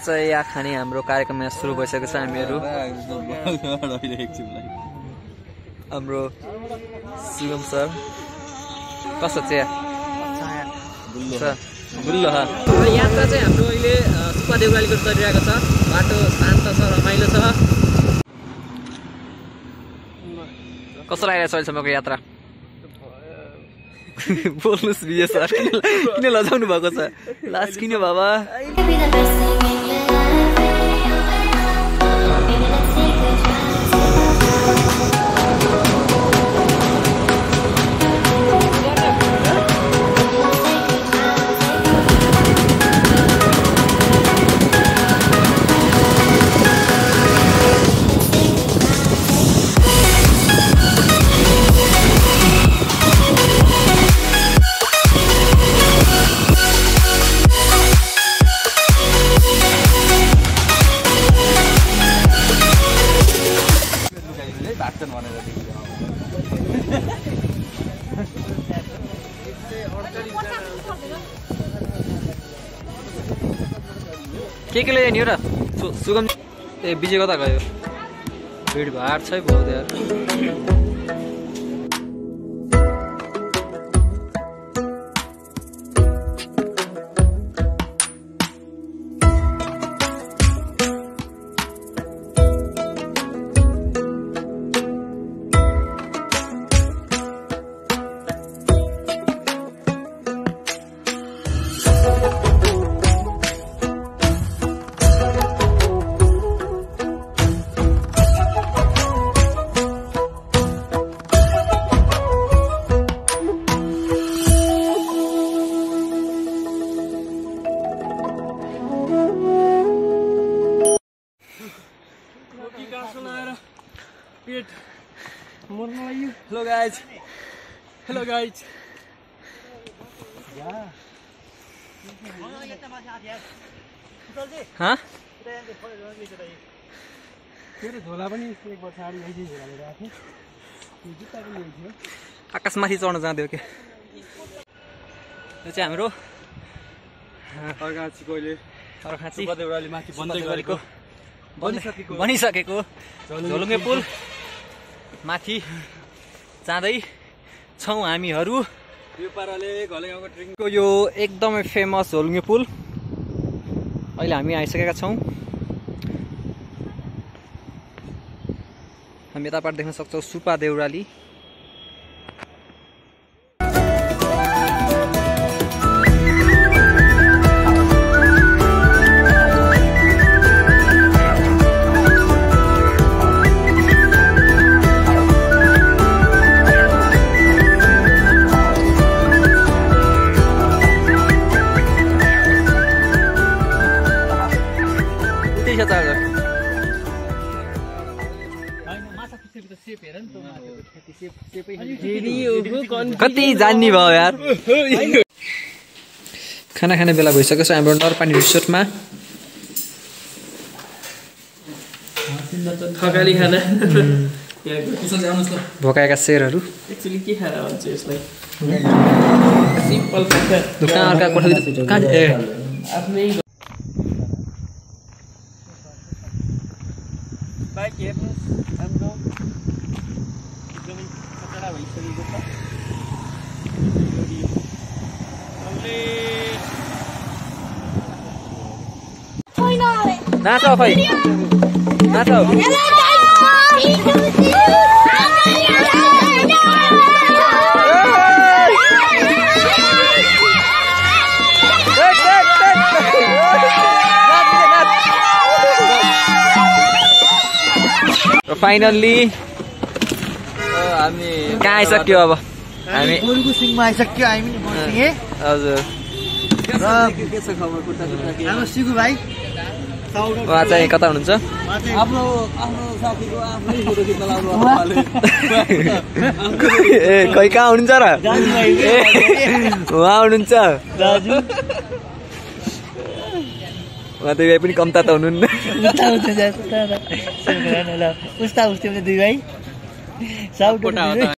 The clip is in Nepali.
चिया खाने हाम्रो कार्यक्रम यहाँ सुरु भइसकेको छ। हामीहरू हाम्रो शिवम सर कस्तो चिया गुल्लो यात्रा चाहिँ हाम्रो अहिले सुब्बा देउरालीको चलिरहेको छ। बाटो शान्त छ, रमाइलो छ। कस्तो लागिरहेको छ अहिलेसम्मको यात्रा? बोल्नुहोस् विजय सर, किन लजाउनु भएको छ? लाज किन बाबा? के ल्यायो नि र सुगम? ए विजय कता गयो? भिडभाड छ बहुत यार। Hello guys. Hello guys. हाँ? आकाशमाथि चढ्न जाँदै हो के? यो चाहिँ हाम्रो अर्घाँची देउराली माथि बनिसकेको झोलुङ्गे पुल माथि जाँदै छौँ हामीहरू। यो पाराले घलेगाउँको ट्रेकिङको यो एकदमै फेमस झोलुङ्गे पुल अहिले हामी आइसकेका छौँ। हामी यताबाट देख्न सक्छौँ सुब्बा देउराली। कति जान्ने भयो यार। खाना खाने बेला भइसकेको छ हाम्रो नरपानी रिसोर्टमा। खकाली खाना भोकाएका शेरहरू एक्चुअली के खाएर हुन्छ यसलाई? सिम्पल दुकान अर्का कोठा आफ्नै बाइक हेर्नुहोस् हाम्रो एकदमै खतरा भइसकेको छ। नाच खै नाच फाइनल्ली हामी कहाँ आइसक्यो? अब हामी गोरुको सिङमा आइसक्यो। हामी हजुर हाम्रो सिगु भाइ उहाँ चाहिँ कता हुनुहुन्छ? ए खै कहाँ हुनुहुन्छ र? उहाँ हुनुहुन्छ। उहाँ दुई भाइ पनि कम्ता त हुनुहुन्न। उस्ता उस्ता दुई भाइ